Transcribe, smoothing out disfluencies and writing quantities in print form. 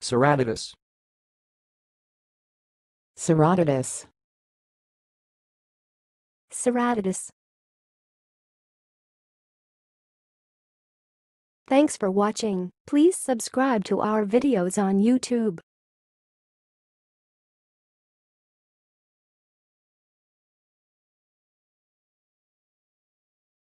ceratodus, ceratodus, ceratodus. Thanks for watching. Please subscribe to our videos on YouTube.